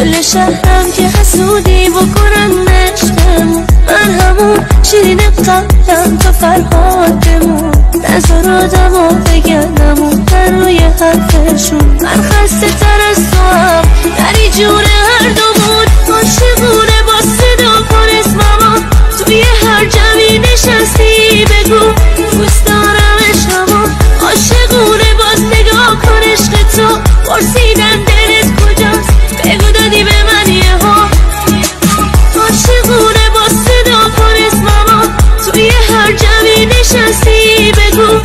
کل شهرم که حسودی بکنن نشتمون، من همون شیرین قلبم تا فرهاد بمون. نظر آدمو بگنمون در روی حرفشون، من خسته تر از تو هم دری جون هر دومون. عاشقونه با صدا کن اسممو، توی هر جمعی نشستی بگو دوست دارم عشقمو. عاشقونه باز نگاه کن عشق تو، پرسیدن دلت کجاست بگو دادی به من یهو. عاشقونه با صدا کن اسممو، توی هر جمعی نشستی بگو